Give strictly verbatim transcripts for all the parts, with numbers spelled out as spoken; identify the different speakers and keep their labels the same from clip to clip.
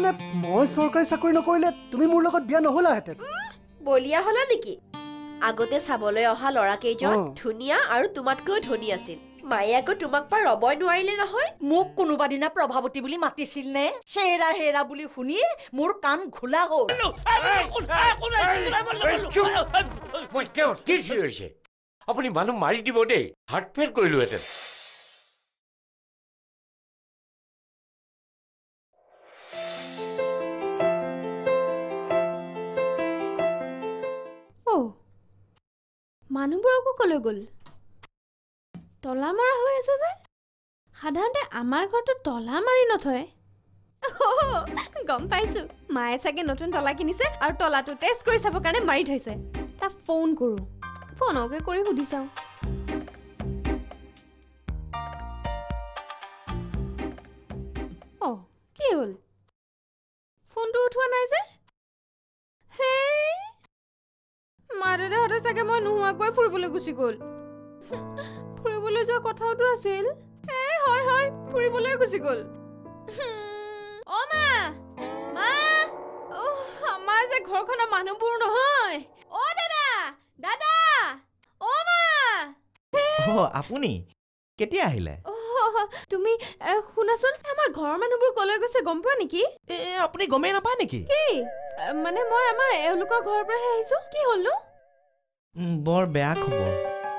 Speaker 1: মানে মই চৰকাৰী চাকৰি নকৰিলে তুমি মোৰ লগত বিয়া নহলাহেঁতেন
Speaker 2: বলিয়া হলা নেকি আগতে চাবলৈ অহা লৰা কেইজন ধুনীয়া আৰু তোমাতকৈ ধনী আছিল মায়ে আকৌ তোমাক পাৰ ৰবই নোৱাৰিলে নহয়
Speaker 3: মোক কোনোবা দিনা প্ৰভাৱতী বুলি মাতিছিল নে হেৰা হেৰা বুলি শুনি মোৰ কাণ ঘোলা হ'ল
Speaker 4: মই কেও কি হৈছে আপুনি মানুহ মাৰি দিব দেই হাৰ্ট ফেল কৰিলোহেঁতেন
Speaker 5: মানুহবোৰকো কলৈ গ'ল তলা মৰা হৈ আছে যে সাধাৰণতে আমাৰ ঘৰটো তলা মাৰি নথয় গম পাইছো মায়ে চাগে নতুন তলা কিনিছে আৰু তলাটো টেষ্ট কৰি চাবৰ কাৰণে মাৰি থৈছে তাক ফোন কৰো ফোনকে কৰি সুধি চাওঁ অ কি হ'ল ফোনটো উঠোৱা নাই যে হেই মা দেউতাহঁতে চাগে মই নোহোৱাকৈ ফুৰিবলৈ গুচি গ'ল ফুৰিবলৈ যোৱা কথাওতো আছিল এ হয় হয় ফুৰিবলৈ গুচি গ'ল অ মা মা আমাৰ যে ঘৰখনৰ মানুহবোৰ নহয় অ দাদা দাদা অ মা
Speaker 6: অ আপুনি কেতিয়া আহিলে
Speaker 5: তুমি শুনাচোন আমাৰ ঘৰৰ মানুহবোৰ কলৈ গৈছে গম পোৱা নেকি
Speaker 6: এ আপুনি গমেই নাপায় নেকি
Speaker 5: কি মানে মই আমাৰ এওঁলোকৰ ঘৰৰ পৰাহে আহিছো কি হ'লনো
Speaker 6: বৰ বেয়া খবৰ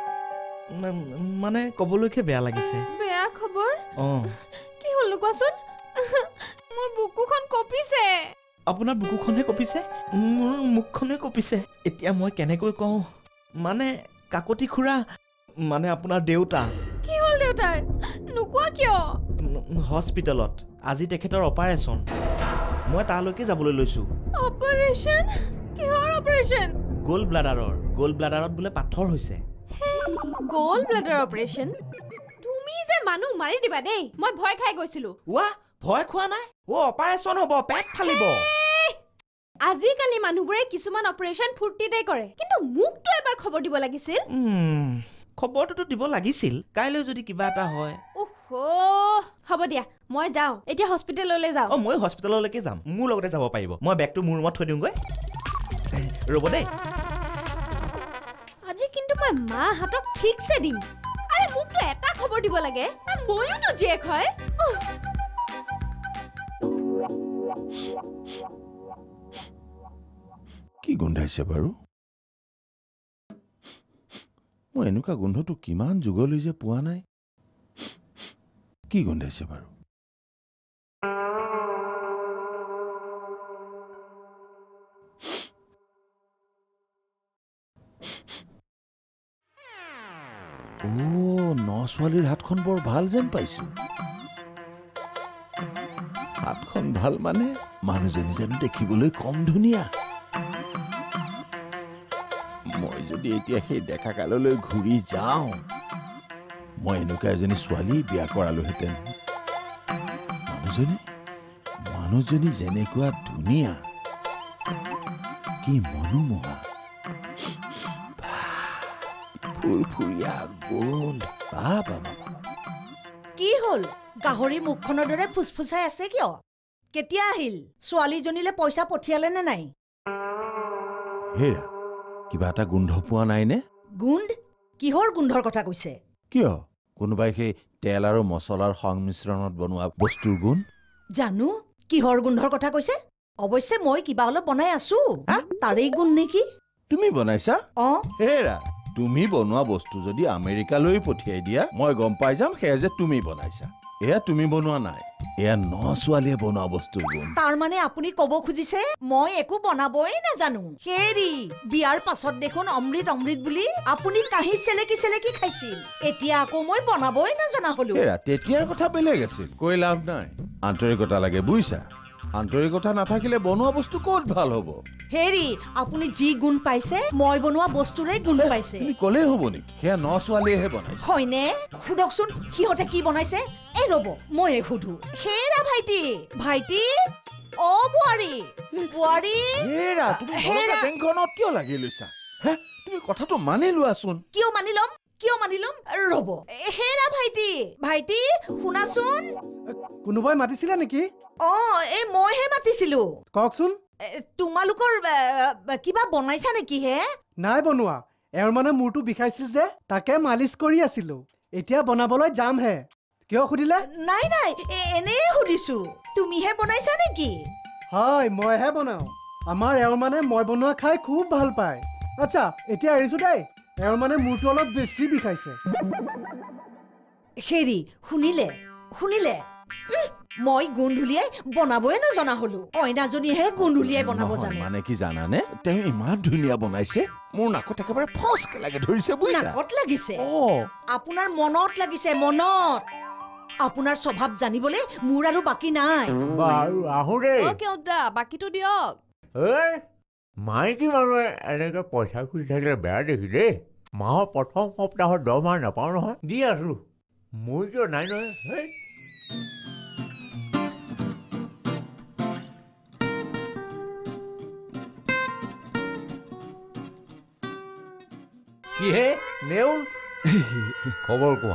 Speaker 6: মানে কবলৈকে বেয়া লাগিছে
Speaker 5: বেয়া খবৰ
Speaker 6: অ
Speaker 5: কি হ'লনো কোৱাচোন মোৰ বুকুখন কঁপিছে
Speaker 6: আপোনাৰ বুকুখনে কঁপিছে মোৰ মুখখনে কঁপিছে এতিয়া মই কেনেকৈ কওঁ মানে কাকতি খুৰা মানে আপোনাৰ দেউতা
Speaker 5: কি হ'ল দেউতাৰ নোকোৱা কিয়
Speaker 6: হস্পিটেলত আজি তেখেতৰ অপাৰেশ্যন মই তালৈকে যাবলৈ লৈছো
Speaker 5: অপাৰেশ্যন কিহৰ অপাৰেশ্যন
Speaker 6: গোল ব্লাডাৰৰ গোল ব্লাডাৰত বোলে পাথৰ হৈছে
Speaker 5: গোল ব্লাডাৰ অপাৰেশ্যন তুমি যে মানুহ মাৰি দিবা দেই মই ভয় খাই গৈছিলো
Speaker 6: ৱা ভয় খোৱা নাই ও অপাৰেশ্যন হ'ব পেট ফালিব
Speaker 5: আজিকালি মানুহবোৰে কিছুমান অপাৰেশ্যন ফূৰ্তিতে কৰে কিন্তু মুকটো এবাৰ খবৰ দিব লাগিছিল
Speaker 6: খবৰটো দিব লাগিছিল কাইলৈ যদি কিবা এটা হয়
Speaker 5: ওহো হ'ব দিয়া মই যাওঁ এতিয়া হস্পিটেললৈ যাওঁ
Speaker 6: অ মই হস্পিটেললৈকে যাম মোৰ লগতে যাব পাৰিব মই বেগটো মোৰ ৰুমত থৈ দিওঁগৈ ৰ'ব দেই
Speaker 5: আজি কিন্তু মই মা হাতক ঠিকছে দিম আৰে মোকতো এটা খবৰ দিব লাগে ময়ো তো জীয়েক হয়
Speaker 7: কি গোন্ধাইছে বাৰু মই এনেকুৱা গোন্ধটো কিমান যুগলৈ যে পোৱা নাই কি গোন্ধাইছে বাৰু ও ন ছোৱালীৰ হাতখন বৰ ভাল যেন পাইছো হাতখন ভাল মানে মানুহজনী যেন দেখিবলৈ কম ধুনীয়া মই যদি এতিয়া সেই ডেকা কাললৈ ঘূৰি যাওঁ মই এনেকুৱা এজনী ছোৱালী বিয়া কৰালোহেঁতেন মানুহজনী মানুহজনী যেনেকুৱা ধুনীয়া কি মনোমোহা ফুৰফুৰীয়া গোন্ধ
Speaker 3: কি হ'ল গাহৰি মুখখনৰ দৰে ফুসফুসাই আছে কিয় কেতিয়া আহিল ছোৱালীজনীলে পইচা পঠিয়ালে নে নাই
Speaker 7: হেৰা কিবা এটা গোন্ধ পোৱা নাই নে
Speaker 3: গোন্ধ কিহৰ গোন্ধৰ কথা কৈছে
Speaker 7: কিয় কোনোবাই সেই তেল আৰু মছলাৰ সংমিশ্ৰণত বনোৱা বস্তুৰ গোন্ধ
Speaker 3: জানো কিহৰ গোন্ধৰ কথা কৈছে অৱশ্যে মই কিবা অলপ বনাই আছো তাৰেই গোন্ধ নেকি
Speaker 7: তুমি বনাইছা
Speaker 3: অ
Speaker 7: হেৰা তুমি বনোৱা বস্তু যদি আমেৰিকালৈ পঠিয়াই দিয়া মই গম পাই যাম সেয়া যে তুমি বনাইছা এয়া তুমি বনোৱা নাই এয়া ন ছোৱালীয়ে বনোৱা বস্তুৰ গুণ
Speaker 3: তাৰ মানে আপুনি ক'ব খুজিছে মই একো বনাবই নাজানো হেৰি বিয়াৰ পাছত দেখোন অমৃত অমৃত বুলি আপুনি কাহি চেলেকি চেলেকি খাইছিল এতিয়া আকৌ মই বনাবই নাজানা হলো
Speaker 7: হেৰা তেতিয়াৰ কথা বেলেগ আছিল কৈ লাভ নাই আন্তৰিকতা লাগে বুইছা আন্তৰিকতা নাথাকিলে বনোৱা বস্তু ক'ত ভাল হ'ব
Speaker 3: হেৰি আপুনি যি গুণ পাইছে মই বনোৱা বস্তুৰে গুণ পাইছে
Speaker 7: তুমি ক'লেই হ'ব নেকি সেয়া ন ছোৱালীয়েহে বনাইছে
Speaker 3: হয়নে সুধকচোন সিহঁতে কি বনাইছে এই ৰ'ব মই সুধো হেৰা ভাইটি ভাইটি অ বুৱাৰী বুৱাৰী
Speaker 7: হেৰা তুমি ঘৰৰ টেংখনত কিয় লাগি লৈছা হে তুমি কথাটো মানি লোৱাচোন
Speaker 3: কিয় মানি ল'ম কিয় মানি ল'ম ৰ'ব হেৰা ভাইটি ভাইটি শুনাচোন
Speaker 1: কোনোবাই মাতিছিলা নেকি
Speaker 3: অ এই মইহে মাতিছিলো
Speaker 1: কওকচোন।
Speaker 3: তোমালোকৰ কিবা বনাইছা নেকি হে?
Speaker 1: নাই বনোৱা, এওঁৰ মানে মূৰটো বিষাইছিল যে তাকে মালিচ কৰি আছিলো। এতিয়া বনাবলৈ যামহে। কিয় সুধিলে?
Speaker 3: নাই নাই এনেই সুধিছো, তুমিহে বনাইছা নেকি?
Speaker 1: হয়, মইহে বনাওঁ। আমাৰ এওঁৰ মানে মই বনোৱা খাই খুব ভাল পায়। আচ্ছা, এতিয়া এৰিছো দেই। এওঁৰ মানে মূৰটো অলপ বেছি বিষাইছে।
Speaker 3: হেৰি শুনিলে শুনিলে মই গোন্ধুলিয়াই বনাবই নজনা হলো। কইনাজনীহে গোন্ধুলিয়াই বনাব জানে।
Speaker 7: মানে কি জানানে, তেওঁ ইমান ধুনীয়া বনাইছে, মোৰ নাকত একেবাৰে ফচকে লাগে ধৰিছে বুজিছা।
Speaker 3: নাকত লাগিছে?
Speaker 7: অ
Speaker 3: আপোনাৰ মনত লাগিছে, মনত। আপোনাৰ স্বভাৱ জানিবলৈ মোৰ আৰু বাকী নাই।
Speaker 4: বাৰু আহো দেই।
Speaker 5: অ কেওঁতা বাকীটো দিয়ক।
Speaker 4: এই মাইকী মানুহে এনেকে পইচা খুজি থাকিলে বেয়া দেখি দেই। মাহৰ প্ৰথম সপ্তাহৰ দৰমহা নাপাওঁ নহয়, দি আছো। মোৰ কিয় নাই নহয়। হেই কিহে নেউল, খবৰ কোৱা।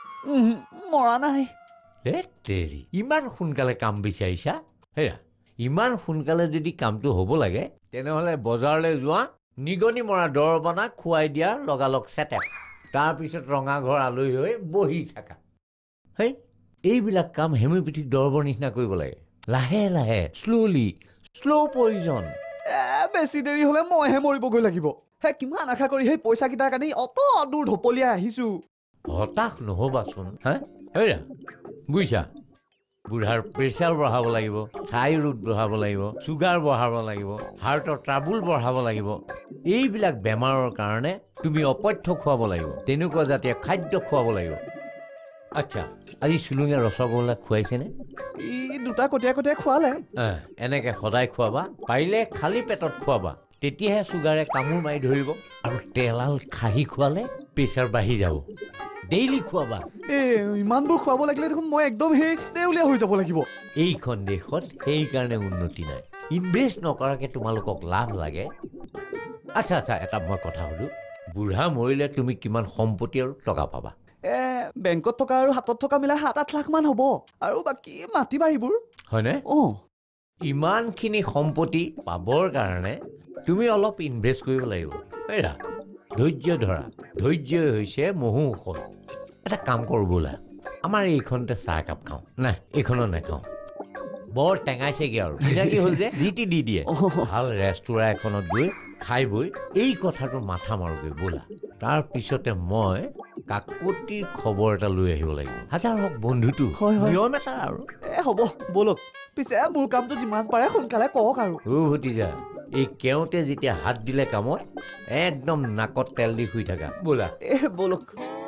Speaker 6: মৰা নাই।
Speaker 4: তেৰি ইমান সোনকালে কাম বিচাৰিছা? হেৰা, ইমান সোনকালে যদি কামটো হ'ব লাগে তেনেহ'লে বজাৰলৈ যোৱা, নিগনি মৰা দৰৱ বনা খুৱাই দিয়া লগালগ চেটেপ, তাৰপিছত ৰঙাঘৰ আলহী হৈ বহি থাকা। হেই, এইবিলাক কাম হেমিঅ'পেথিক দৰৱৰ নিচিনা কৰিব লাগে। লাহে লাহে, শ্ল'লি, শ্ল' পয়জন।
Speaker 6: বেছি দেৰি হলে মইহে মৰিবগৈ লাগিব। হে কিমান আশা কৰি সেই পইচা কেইটাৰ কাৰণে অত দূৰ ঢপলিয়াই আহিছো।
Speaker 4: হতাশ নহ'বাচোন। হা হেৰা, বুজিছা, বুঢ়াৰ প্ৰেছাৰ বঢ়াব লাগিব, থাইৰইড বঢ়াব লাগিব, চুগাৰ বঢ়াব লাগিব, হাৰ্টৰ ট্ৰাবুল বঢ়াব লাগিব। এইবিলাক বেমাৰৰ কাৰণে তুমি অপথ্য খুৱাব লাগিব, তেনেকুৱা জাতীয় খাদ্য খুৱাব লাগিব। আচ্ছা, আজি চুলুঙীয়া ৰসগোল্লা খুৱাইছেনে?
Speaker 6: ই দুটা কটীয়া কটীয়া খোৱালে।
Speaker 4: এনেকে সদায় খুৱাবা, পাৰিলে খালী পেটত খুৱাবা, তেতিয়াহে চুগাৰে কামোৰ মাৰি ধৰিব। আৰু তেলাল খাহি খোৱালে প্ৰেছাৰ বাঢ়ি যাব। ডেইলি খুৱাবা।
Speaker 6: এ ইমানবোৰ খুৱাব লাগিলে দেখোন মই একদম সেই দেউলীয়া হৈ যাব লাগিব।
Speaker 4: এইখন দেশত সেইকাৰণে উন্নতি নাই। ইনভেষ্ট নকৰাকে তোমালোকক লাভ লাগে। আচ্ছা আচ্ছা, এটা মই কথা সুধো, বুঢ়া মৰিলে তুমি কিমান সম্পত্তি আৰু টকা পাবা?
Speaker 6: এ বেংকত থকা আৰু হাতত থকা মিলাই সাত আঠ লাখ মান হ'ব, আৰু বাকী মাটি বাৰীবোৰ।
Speaker 4: হয়নে?
Speaker 6: অ
Speaker 4: ইমানখিনি সম্পত্তি পাবৰ কাৰণে তুমি অলপ ইনভেষ্ট কৰিব লাগিব। এৰা, ধৈৰ্য ধৰা, ধৈৰ্যই হৈছে মহো ঔষধ। এটা কাম কৰোঁ ব'লা, আমাৰ এইখনতে চাহ একাপ খাওঁ। নাই, এইখনত নাখাওঁ, বৰ টেঙাইছেগৈ আৰু চিনাকি হ'ল যে জিতি দি দিয়ে। ভাল ৰেষ্টুৰাঁ এখনত গৈ খাই বৈ এই কথাটো মাথা মাৰোগৈ ব'লা। তাৰপিছতে মই কাকতিৰ খবৰ এটা লৈ আহিব লাগিব। হাজাৰ হওক বন্ধুটো, নিয়ম এটা আৰু।
Speaker 6: এ হ'ব ব'লক, পিছে মোৰ কামটো যিমান পাৰে সোনকালে কওক আৰু।
Speaker 4: অ ভতিজা, এই কেওঁতে যেতিয়া হাত দিলে কামত একদম নাকত তেল দি শুই থাকা ব'লা।
Speaker 6: এ ব'লক।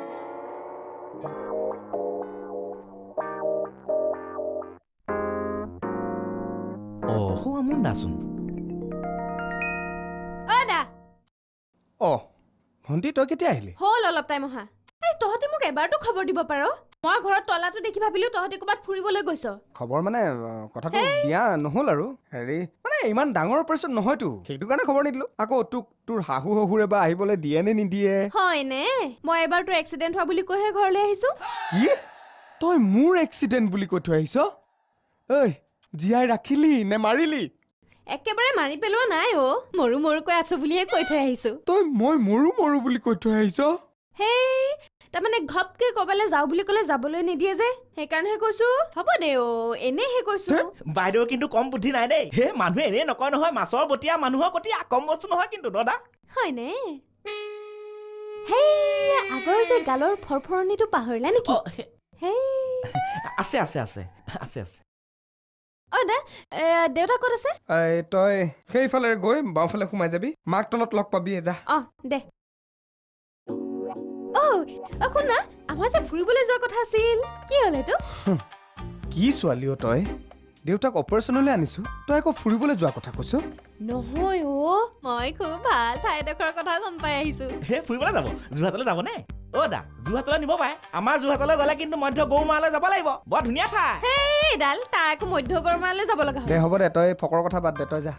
Speaker 6: অহ আমোন দাচোন।
Speaker 5: অ দা
Speaker 1: অ ভণ্টি, তই কেতিয়া আহিলি?
Speaker 5: হ'ল অলপ টাইম অহা। আৰে তহঁতে মোক এবাৰতো খবৰ দিব পাৰ। মই ঘৰত তলাটো দেখি ভাবিলো তহঁতে ক'ৰবাত ফুৰিবলৈ গৈছ।
Speaker 1: খবৰ মানে কথাটো দিয়া নহ'ল আৰু। হেৰি মানে ইমান ডাঙৰ অপাৰেশ্যন নহয়তো, সেইটো কাৰণে খবৰ নিদিলো। আকৌ তোক তোৰ শাহু শহুৰে বা আহিবলৈ দিয়ে নে নিদিয়ে?
Speaker 5: হয়নে? মই এবাৰ তোৰ এক্সিডেণ্ট হোৱা বুলি কৈহে ঘৰলৈ আহিছো।
Speaker 1: কি? তই মোৰ এক্সিডেণ্ট বুলি কৈ থৈ আহিছ? ঐ, জীয়াই ৰাখিলি নে মাৰিলি?
Speaker 5: একেবাৰে মাৰি পেলোৱা নাই অ, মৰু মৰুকৈ আছো বুলিহে কৈ থৈ আহিছো।
Speaker 1: তই মই মৰু মৰু বুলি কৈ থৈ আহিছ?
Speaker 5: হেই, তাৰমানে ঘপকে ক'বালৈ যাওঁ বুলি ক'লে যাবলৈ নিদিয়ে যে, সেইকাৰণেহে কৈছো। হ'ব দে অ, এনেহে কৈছো।
Speaker 6: বাইদেউৰ কিন্তু কম বুদ্ধি নাই দেই। হে মানুহে এনেই নকয় নহয়, মাছৰ বটীয়া মানুহৰ কটীয়া কম বস্তু নহয় কিন্তু দাদা।
Speaker 5: হয়নে? হেই, আগৰ যে গালৰ ফৰফৰণিটো পাহৰিলা নেকি? হেই
Speaker 6: আছে আছে আছে আছে আছে।
Speaker 5: অ দা, দেউতা ক'ত আছে?
Speaker 1: তই সেইফালে গৈ বাওঁফালে সোমাই যাবি, মাক তলত লগ পাবি। যা।
Speaker 5: অ দে। অ শুন না, আমাৰ যে ফুৰিবলৈ যোৱা কথা আছিল, কি হ'ল এইটো?
Speaker 1: কি ছোৱালী অ তই? দেউতাক অপাৰেশ্যনলৈ আনিছো, তই আকৌ ফুৰিবলৈ যোৱা কথা কৈছ?
Speaker 5: নহয় অ, মই খুব ভাল ঠাইডোখৰৰ কথা গম পাই আহিছো।
Speaker 6: হে ফুৰিবলৈ যাব? যোৰহাটলৈ যাবনে? অ দা, যোৰহাটলৈ নিব পাৰে। আমাৰ যোৰহাটলৈ গ'লে কিন্তু মধ্য গৌমালৈ যাব লাগিব, বৰ ধুনীয়া ঠাই।
Speaker 5: এইডাল তাৰ আকৌ মধ্য গৌমালৈ যাব লগা
Speaker 1: দে হ'ব দে, তই ফকৰ কথা বাদ দে, তই যা।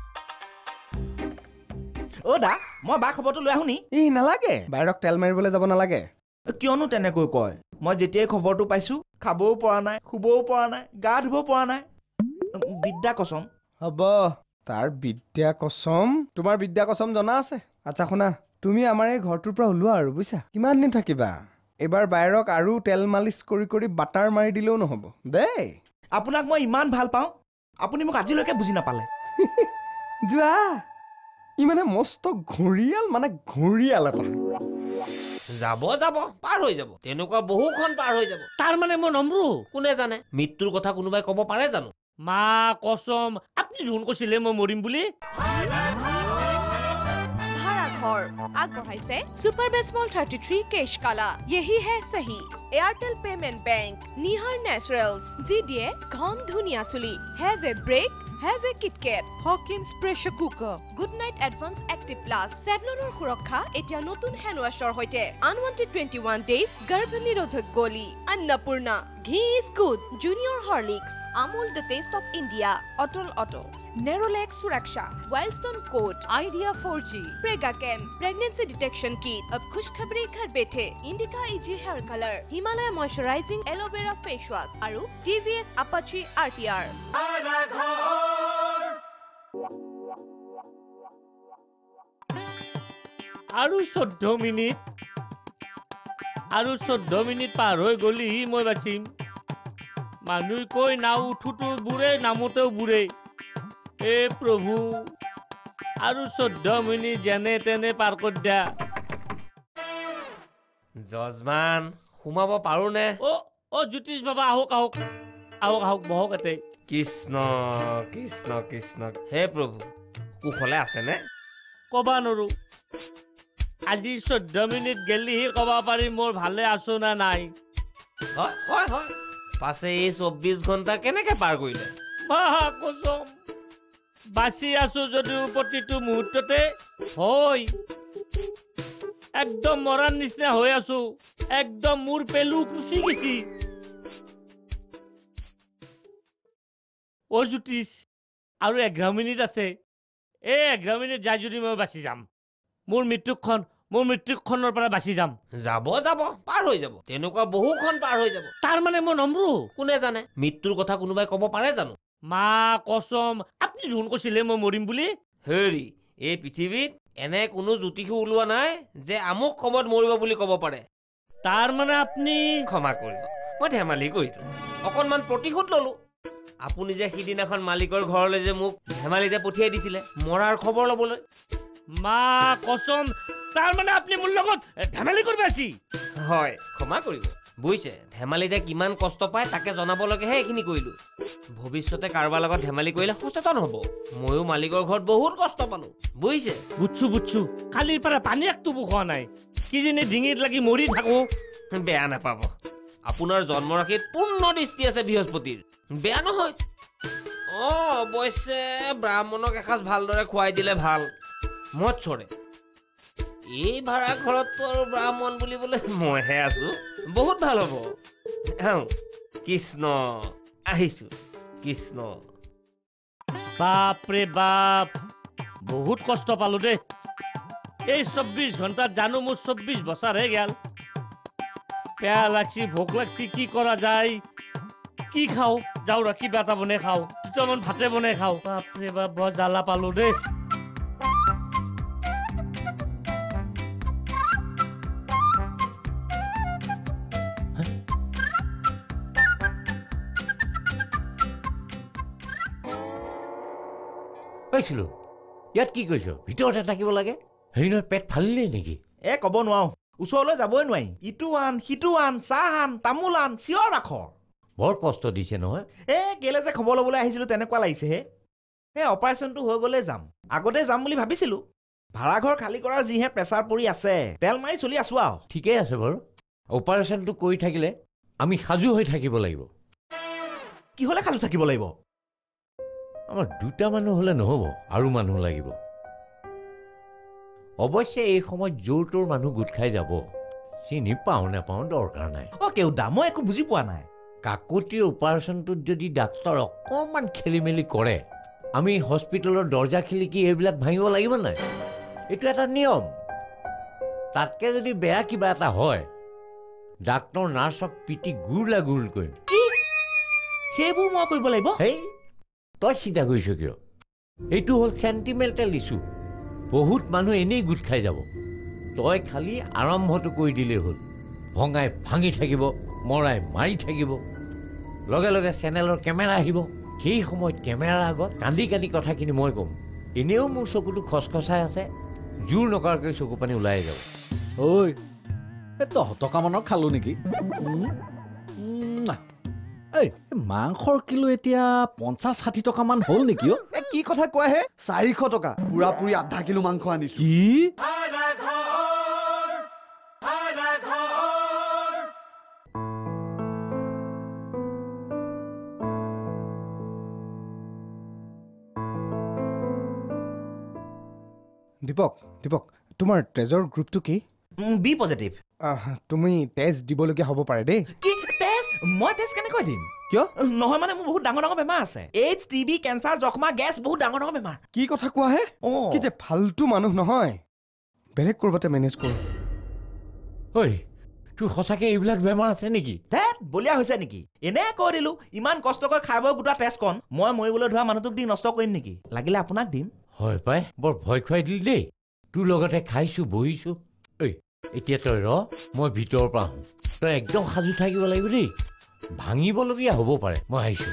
Speaker 6: অ দা, মই বা খবৰটো লৈ আহো নি?
Speaker 1: ই নালাগে, বাইৰক তেল মাৰিবলৈ যাব নালাগে।
Speaker 6: কিয়নো তেনেকৈ কয়? মই যেতিয়াই খবৰটো পাইছো, খাবও পৰা নাই, শুবও পৰা নাই, গা ধুব পৰা নাই। বিদ্যা কচম
Speaker 1: হ'ব তাৰ বিদ্যা কচম তোমাৰ বিদ্যা কচম জনা আছে আচ্ছা শুনা তুমি আমাৰ এই ঘৰটোৰ পৰা ওলোৱা আৰু বুজিছা কিমান দিন থাকিবা এবাৰ বাইৰক আৰু তেল মালিচ কৰি কৰি বাটাৰ মাৰি দিলেও নহ'ব দেই
Speaker 6: আপোনাক মই ইমান ভাল পাওঁ আপুনি মোক আজিলৈকে বুজি নাপালে
Speaker 1: যোৱা ই মানে মস্ত ঘঁৰিয়াল মানে ঘঁৰিয়াল এটা
Speaker 8: যাব যাব পাৰ হৈ যাব তেনেকুৱা বহুখন পাৰ হৈ যাব তাৰ মানে মই নমৰো কোনে জানে মৃত্যুৰ কথা কোনোবাই ক'ব পাৰে জানো মা কসম আপুনি দেখোন কৈছিলে মই মৰিম বুলি
Speaker 9: भाराघर আগবঢ়াইছে सुपर बेसमॉल थर्टी थ्री केश काला यही है सही Airtel payment bank Nihar naturals जी दिए घम धुनिया चुली have a break have a KitKat Hawkins pressure cooker Good Knight advance active plus सेवलনৰ সুৰক্ষা এতিয়া নতুন হ্যান্ড ওয়াশৰ হৈতে আনৱান্টেড টুৱেণ্টি ওৱান ডেজ গৰ্ভ নিৰোধক গলি अन्नपूर्णा घी is good junior horlicks amul the taste of india otol auto nerolac suraksha wildstone coat idea four G prega cam pregnancy detection kit ab khushkhabri ghar bethe indica easy hair color himalaya moisturizing aloe vera face wash aru T V S apache R T R
Speaker 8: আৰু চৈধ্য minute আৰু চৈধ্য minute পাৰ হৈ গলি মই বাচিম মানুহ কৈ নাও উঠোতো বুঢ়ে নামোতেও বুঢ়ে এ প্ৰভু আৰু চৈধ্য মিনিট যেনে তেনে পাৰ কৰি দিয়া যজমান সোমাব পাৰো নে অ অ জ্যোতিষ বাবা আহক আহক আহক আহক বহক এতে কৃষ্ণ কৃষ্ণ কৃষ্ণ হে প্ৰভু কুশলে আছেনে কবা নৰো আজি চৈধ্য মিনিট গেলিহি কবা পাৰি মোৰ ভালে আছো না নাই হয় হয় হয় পাছে এই চৌব্বিছ ঘণ্টা কেনেকে পাৰ কৰিলে মহা কসম বাচি আছো যদিও প্ৰতিটো মুহূৰ্ততে হয় একদম মৰাৰ নিচিনা হৈ আছো একদম মোৰ পেলু কুচি গেছি অ জ্যোতিষ আৰু এঘাৰ মিনিট আছে এই এঘাৰ মিনিট যাই যদি মই বাচি যাম মোৰ মৃত্যুখন মোৰ মৃত্যুখনৰ পৰা বাচি যাম যাব যাব পাৰ হৈ যাব তেনেকুৱা বহুখন পাৰ হৈ যাব তাৰ মানে মই নমৰো কোনে জানে মৃত্যুৰ কথা কোনোবাই ক'ব পাৰে জানো মা কসম আপুনি দেখোন কৈছিলে মই মৰিম বুলি হেৰি এই পৃথিৱীত এনে কোনো জ্যোতিষী ওলোৱা নাই যে আমুক সময়ত মৰিব বুলি ক'ব পাৰে তাৰ মানে আপুনি ক্ষমা কৰিব মই ধেমালি কৰিলো অকণমান প্ৰতিশোধ ললো আপুনি যে সিদিনাখন মালিকৰ ঘৰলৈ যে মোক ধেমালিতে পঠিয়াই দিছিলে মৰাৰ খবৰ ল'বলৈ মা কসম তাৰ মানে আপুনি মোৰ লগত ধেমালি কৰিব আছি হয় ক্ষমা কৰিব বুজিছে ধেমালিতে কিমান কষ্ট পায় তাকে জনাবলৈকেহে এইখিনি কৰিলো ভৱিষ্যতে কাৰোবাৰ লগত ধেমালি কৰিলে সচেতন হ'ব ময়ো মালিকৰ ঘৰত বহুত কষ্ট পালো বুজিছে বুটছো বুটছো কালিৰ পৰা পানী একটুবো খোৱা নাই কিজানি ডিঙিত লাগি মৰি থাকো বেয়া নাপাব আপোনাৰ জন্মৰাশিত পূৰ্ণ দৃষ্টি আছে বৃহস্পতিৰ বেয়া নহয় অ অৱশ্যে ব্ৰাহ্মণক এসাঁজ ভালদৰে খুৱাই দিলে ভাল মত চৰে এই ভাড়া ঘৰততো আৰু ব্ৰাহ্মণ বুলিবলৈ মইহে আছো বহুত ভাল হ'ব কৃষ্ণ আহিছো কৃষ্ণ বাপৰে বাপ বহুত কষ্ট পালো দেই এই চৌব্বিছ ঘণ্টাত জানো মোৰ চৌব্বিছ বছৰহে গেল বেয়া লাগছি ভোক লাগছি কি কৰা যায় কি খাওঁ যাওঁ ৰ কিবা এটা বনাই খাওঁ দুটামান ভাতে বনাই খাওঁ বাপৰে বাপ বৰ জ্বালা পালো দেই কৈছিলো ইয়াত কি কৈছ ভিতৰতে থাকিব লাগে হেৰি নহয় পেট ফালিলে নেকি
Speaker 6: এ ক'ব নোৱাৰো ওচৰলৈ যাবই নোৱাৰি ইটো আন সিটো আন চাহ আন তামোল আন চিঞৰ ৰাখ
Speaker 4: বৰ কষ্ট দিছে নহয়
Speaker 6: এ কেলে যে খবৰ ল'বলৈ আহিছিলো তেনেকুৱা লাগিছেহে এই অপাৰেশ্যনটো হৈ গ'লে যাম আগতে যাম বুলি ভাবিছিলো ভাড়াঘৰ খালী কৰাৰ যিহে প্ৰেছাৰ পৰি আছে তেল মাৰি চলি আছো আৰু
Speaker 4: ঠিকেই আছে বাৰু অপাৰেশ্যনটো কৰি থাকিলে আমি সাজু হৈ থাকিব লাগিব
Speaker 6: কিহলে সাজু থাকিব লাগিব
Speaker 4: আমাৰ দুটা মানুহ হ'লে নহ'ব আৰু মানুহ লাগিব অৱশ্যে এই সময়ত জোৰ তোৰ মানুহ গোট খাই যাব চিনি পাওঁ নাপাওঁ দৰকাৰ নাই
Speaker 6: অ কেউদা মই একো বুজি পোৱা নাই
Speaker 4: কাকতিৰ অপাৰেশ্যনটোত যদি ডাক্তৰ অকণমান খেলি মেলি কৰে আমি হস্পিটেলৰ দৰ্জা খিৰিকী এইবিলাক ভাঙিব লাগিব নাই এইটো এটা নিয়ম তাতকৈ যদি বেয়া কিবা এটা হয় ডাক্তৰ নাৰ্ছক পিটি গুৰলা গুৰ কৰিম
Speaker 6: সেইবোৰ মই কৰিব লাগিব
Speaker 4: সেই তই চিন্তা কৰিছ কিয় এইটো হ'ল চেণ্টিমেণ্টেল ইছ্যু বহুত মানুহ এনেই গোট খাই যাব তই খালি আৰম্ভটো কৰি দিলেই হ'ল ভঙাই ভাঙি থাকিব মৰাই মাৰি থাকিব লগে লগে চেনেলৰ কেমেৰা আহিব সেই সময়ত কেমেৰাৰ আগত কান্দি কান্দি কথাখিনি মই ক'ম এনেও মোৰ চকুটো খচখচাই আছে জোৰ নকৰাকৈ চকু পানী ওলাই যাব
Speaker 10: ঐ এই তহঁতকামানৰ খালোঁ নেকি এই মাংসৰ কিলো এতিয়া পঞ্চাছ ষাঠি টকামান হ'ল নেকি অ'
Speaker 11: এ কি কথা কোৱা হে চাৰিশ টকা পুৰা পুৰি আধা কিলো মাংস আনিছো
Speaker 10: কি
Speaker 1: দীপক দীপক তোমাৰ তেজৰ গ্ৰুপটো কি
Speaker 6: বি পজিটিভ
Speaker 1: আহ, তুমি তেজ দিবলগীয়া হ'ব পাৰে দেই
Speaker 6: কি তেজ মই তেজ কেনেকৈ দিম
Speaker 1: কিয়
Speaker 6: নহয় মানে মোৰ বহুত ডাঙৰ ডাঙৰ বেমাৰ আছে এইচ টি বি কেঞ্চাৰ যক্ষ্মা গেছ বহুত ডাঙৰ ডাঙৰ বেমাৰ
Speaker 1: কি কথা কোৱা হে
Speaker 6: অ'
Speaker 1: কি যে ফাল্টু মানুহ নহয় বেলেগ ক'ৰবাতে মেনেজ কৰো
Speaker 4: ঐ তোৰ সঁচাকৈ এইবিলাক বেমাৰ আছে নেকি
Speaker 6: ধেত বলিয়া হৈছে নেকি এনে কৈ দিলো ইমান কষ্ট কৰি খাই বৈ গোটা তেজ কণ মই মৰিবলৈ ধৰা মানুহটোক দি নষ্ট কৰিম নেকি লাগিলে আপোনাক দিম
Speaker 4: হয় পাই বৰ ভয় খুৱাই দিলি দেই তোৰ লগতে খাইছোঁ বহিছোঁ ঐ এতিয়া তই ৰ মই ভিতৰৰ পৰা আহোঁ তই একদম সাজু থাকিব লাগিব দেই ভাঙিবলগীয়া হ'ব পাৰে মই আহিছোঁ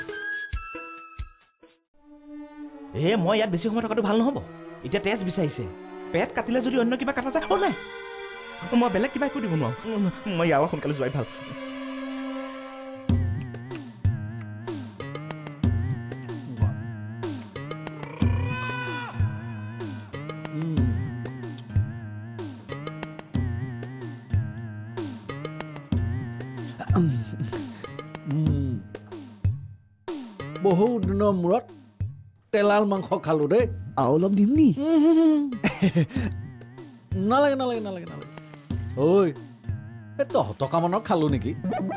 Speaker 6: এ মই ইয়াত বেছি সময় থকাটো ভাল নহ'ব এতিয়া তেজ বিচাৰিছে পেট কাটিলে যদি অন্য কিবা কাটা যায় নাই মই বেলেগ কিবা একো দিব নোৱাৰো মই ইয়াৰ সোনকালে যোৱাই ভাল
Speaker 10: বহুত দিনৰ মূৰত তেলাল মাংস খালোঁ দেই
Speaker 11: আৰু অলপ দিম নি
Speaker 10: নালাগে নালাগে নালাগে নালাগে ঐ এই তহঁতকামানৰ খালোঁ নেকি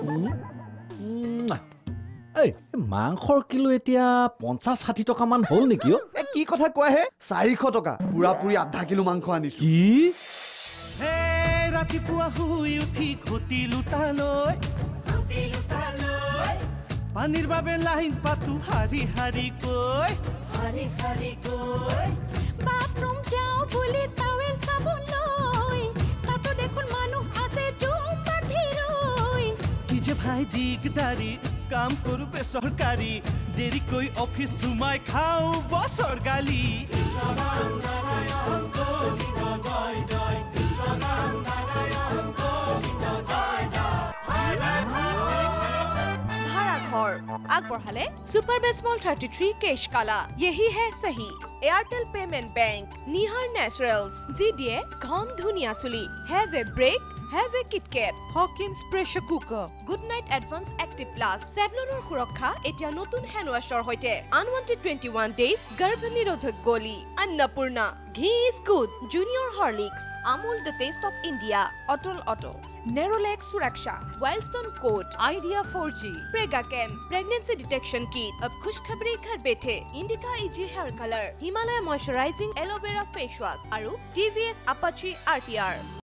Speaker 10: এই মাংসৰ কিলো এতিয়া পঞ্চাছ ষাঠি টকামান হ'ল নেকি অ'
Speaker 11: এ কি কথা কোৱা হে চাৰিশ টকা পুৰা পুৰি আধা কিলো মাংস আনিছো
Speaker 10: কি
Speaker 12: ৰাতিপুৱা শুই উঠি ঘটিলো তালৈ পানীৰ বাবে লাইন পাতো হাৰি হাৰি কৈ হাৰি হাৰি কৈ
Speaker 3: বাথৰুম যাওঁ বুলি টাৱেল চাবোন লৈ তাতো দেখোন মানুহ আছে জুম বান্ধি ৰৈ
Speaker 12: কি যে ভাই দিগদাৰি কাম কৰো বেচৰকাৰী দেৰিকৈ অফিচ সোমাই খাওঁ বছৰ গালি
Speaker 9: भाराघर আগবঢ়ালে सुपर बेसमॉल थर्टी थ्री केश काला यही है सही Airtel payment bank Nihar naturals जी दिए घम धुनिया चुली have a break have a KitKat Hawkins pressure cooker Good Knight advance active plus सेवलনৰ সুৰক্ষা এতিয়া নতুন হ্যান্ড ওয়াশৰ হৈতে আনৱান্টেড টুৱেণ্টি ওৱান ডেজ গৰ্ভ নিৰোধক গলি अन्नपूर्णा घी is good junior horlicks amul the taste of india otol auto nerolac suraksha wildstone coat idea four G prega cam pregnancy detection kit ab khushkhabri ghar bethe indica easy hair color himalaya moisturizing aloe vera face wash aru T V S apache R T R